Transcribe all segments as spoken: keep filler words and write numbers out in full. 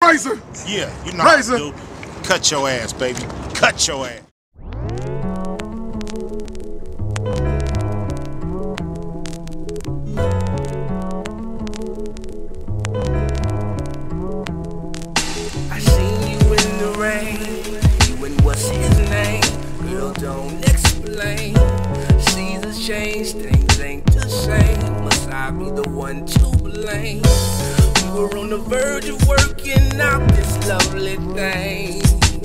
Razor. Yeah, you know Razor. how to do. Cut your ass, baby. Cut your ass. I seen you in the rain. You and what's his name? Girl, don't explain. Seasons change, things ain't the same. Must I be the one to blame? We were on the verge of working out this lovely thing.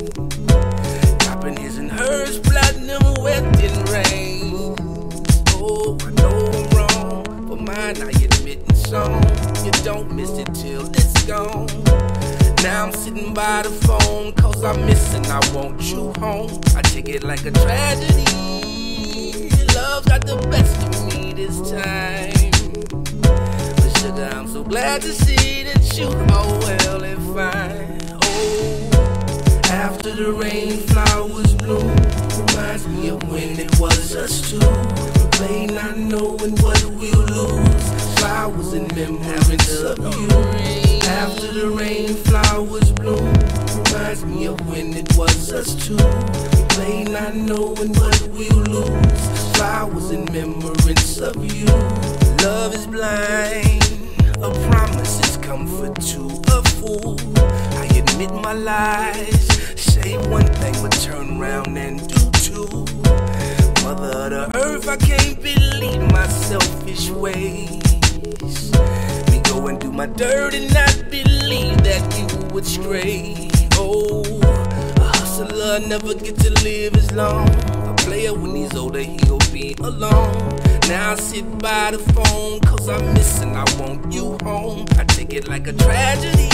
Dropping his and hers, platinum wedding rings. Oh, I know I'm wrong. For mine, I admitting so. You don't miss it till it's gone. Now I'm sitting by the phone, cause I'm missing, I want you home. I take it like a tragedy. Love's got the best of me this time. But sugar, I'm so glad to see that you are well and fine. Oh, after the rain, flowers bloom. Reminds me of when it was us two. Play not knowing what we'll lose. Flowers and memories of you. After the rain, flowers bloom. Reminds me of when it was us two. Play not knowing what we'll lose. Flowers and memories of you. Love is blind. A promise is comfort to a fool. I admit my lies. Say one thing but turn around and do two. Mother of the earth, I can't believe my selfish ways. Me go and do my dirt and not believe that you would stray. Oh, a hustler never get to live as long. A player when he's older, he'll be alone. Now I sit by the phone, cause I'm missing, I want you home. I take it like a tragedy.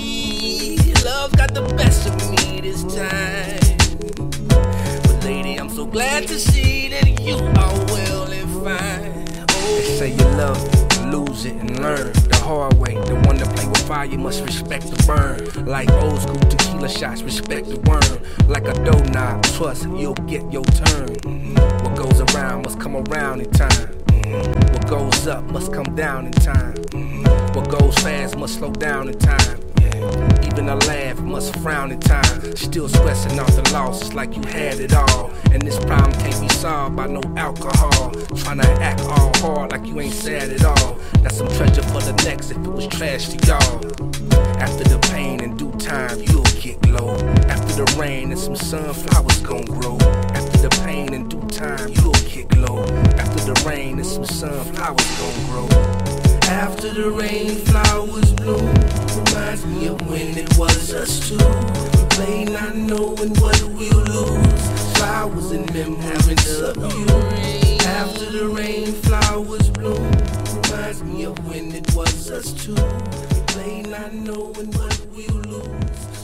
Love's got the best of me this time. But lady, I'm so glad to see that you are well and fine. Oh, they say you love it, lose it and learn the hard way. The one that play with fire, you must respect the burn. Like old school tequila shots, respect the worm. Like a doorknob, trust you'll get your turn. Mm-hmm. What goes around must come around in time. Mm-hmm. What goes up must come down in time. Mm-hmm. What goes fast must slow down in time. Yeah. Even a laugh must frown in time. Still stressing out the loss, it's like you had it all. And this problem can't be solved by no alcohol. Trying to act all hard like you ain't sad at all. That's some treasure for the next if it was trash to y'all. After the pain, in due time, you'll get low. After the rain and some sunflowers gon' grow. After the pain, in due time, you'll get low. After the rain and some sunflowers gon' grow. After the rain, flowers bloom. Reminds me of when it was us two. Play not knowing what we'll lose. Flowers and memories of you. After the rain, flowers bloom. Reminds me of when it was us two. Play not knowing what we'll lose.